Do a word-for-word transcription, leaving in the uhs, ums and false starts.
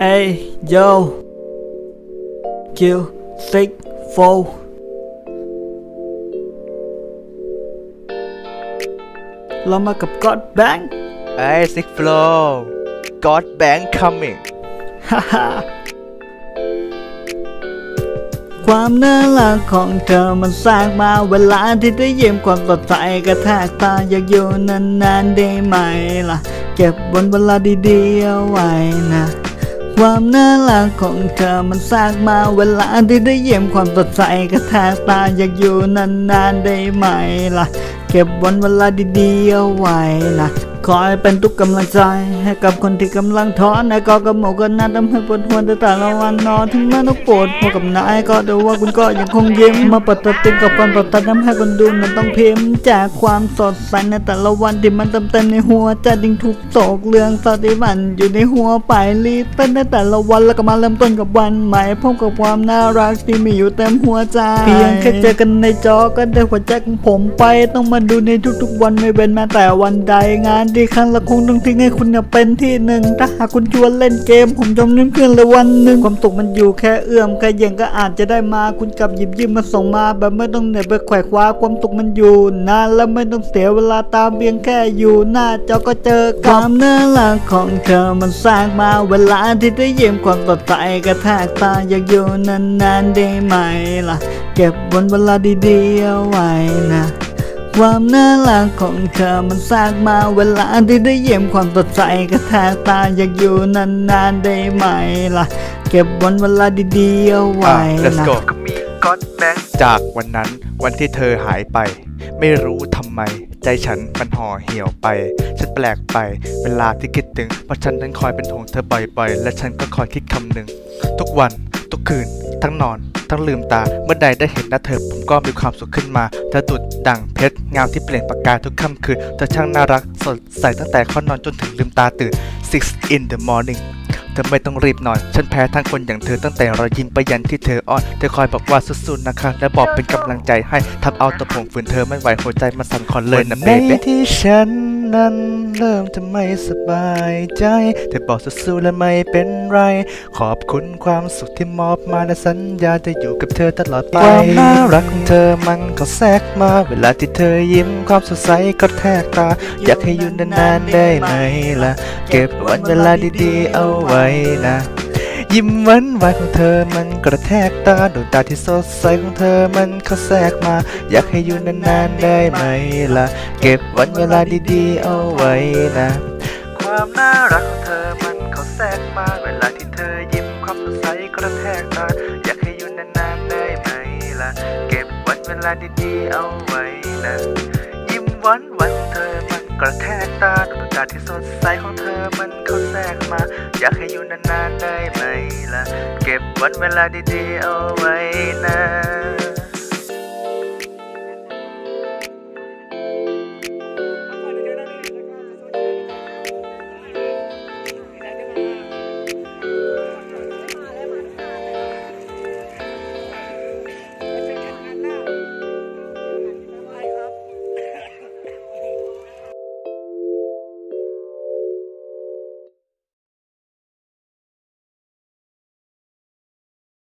Hey yo Q six fourเรามากับ God Bank ไอ้ Sick Flow God Bank coming ฮ่าฮ่าความน่ารักของเธอมันสร้างมาเวลาที่ได้ยิ้มความสดใสกระแทกตาอยากอยู่นานๆได้ไหมล่ะเก็บวันเวลาดีๆเอาไว้นะความน่ารักของเธอมันสร้างมาเวลาที่ได้ยิ้มความสดใสกระแทกตาอยากอยู่นานๆได้ไหมล่ะเก็บวันเวลาดีๆเอาไว้นะคอยเป็นทุกกำลังใจให้กับคนที่กำลังท้อในก็กระหมกกันน่าทำให้ปวดหัวแต่ละวันนอนถึงแม้ต้องปวดหัวกับนายก็ดูว่าคุณก็ยังคงยิ้มมาปฏิทินกับความปฏิทินทำให้คนดูนั้นต้องพิมพ์จากความสดใสในแต่ละวันที่มันเต็มเต็มในหัวใจดิ้งทุกโศกเรื่องเศร้าที่มันอยู่ในหัวไปรีบเต้นในแต่ละวันแล้วก็มาเริ่มต้นกับวันใหม่พบกับความน่ารักที่มีอยู่เต็มหัวใจเพียงแค่เจอกันในจอก็ได้หัวใจของผมไปต้องมาดูในทุกๆวันไม่เว้นแม้แต่วันใดงานที่ครั้งละคงต้องทิ้งให้คุณเนี่ยเป็นที่หนึ่งถ้าหากคุณชวนเล่นเกมผมจมนิ่มขึ้นเลยวันหนึ่งความสุขมันอยู่แค่เอื้อมแค่ยังก็อาจจะได้มาคุณกลับหยิบยืมมาส่งมาแบบไม่ต้องเหนื่อยไปแขวกคว้าความสุขมันอยู่นานและไม่ต้องเสียเวลาตามเพียงแค่อยู่หน้าจอก็เจอความน่ารักของเธอมันสร้างมาเวลาที่ได้ยิ้มความสดใสกระแทกตาอยากอยู่นานๆได้ไหมล่ะเก็บวันเวลาดีๆเอาไว้นะความน่ารักของเธอมันสร้างมาเวลาที่ได้ยิ้มความสดใสกระแทกตาอยากอยู่นานๆได้ไหมล่ะเก็บวันเวลาดีๆเอาไว้นะก็มี God Bank จากวันนั้นวันที่เธอหายไปไม่รู้ทำไมใจฉันมันห่อเหี่ยวไปฉันแปลกไปเวลาที่คิดถึงเพราะฉันนั้นคอยเป็นห่วงเธอบ่อยๆและฉันก็คอยคิดคำหนึ่งทุกวันทุกคืนทั้งนอนทั้งลืมตาเมื่อใดได้เห็นหน้าเธอผมก็มีความสุขขึ้นมาเธอดุจดั่งเพชรงามที่เปล่งประกายทุกค่ำคืนเธอช่างน่ารักสดใสตั้งแต่เข้านอนจนถึงลืมตาตื่น six in the morning เธอไม่ต้องรีบนอนฉันแพ้ทั้งคนอย่างเธอตั้งแต่รอยยิ้มไปยันที่เธออ้อนเธอคอยบอกว่าสู้ๆนะคะและบอกเป็นกำลังใจให้ทำเอาตัวผมฝืนเธอไม่ไหวหัวใจมันสั่นคลอนเลยนะเบบี้ที่ฉันนั้นเริ่มจะไม่สบายใจเธอบอกสู้ๆและไม่เป็นไรขอบคุณความสุขที่มอบมาและสัญญาจะอยู่กับเธอตลอดไปความน่ารักของเธอมันก็แทรกมาเวลาที่เธอยิ้มความสดใสก็แทกตาอยากให้อยู่นานๆได้ไหมล่ะเก็บวันเวลาดีๆเอาไว้นะยิ้มหวานหวานของเธอมันกระแทกตาดวงตาที่สดใสของเธอมันเขาแทรกมาอยากให้อยู่นานๆได้ไหมล่ะเก็บวันเวลาดีๆเอาไว้นะความน่ารักของเธอมันเขาแทรกมาเวลาที่เธอยิ้มความสดใสกระแทกตาอยากให้อยู่นานๆได้ไหมล่ะเก็บวันเวลาดีๆเอาไว้นะยิ้มหวานหวานของเธอมันกระแทกตาดวงตาที่สดใสของเธอมันเขาแทรกมาอยากให้อยู่นานๆได้ไหมล่ะเก็บวันเวลาดีๆเอาไว้นะ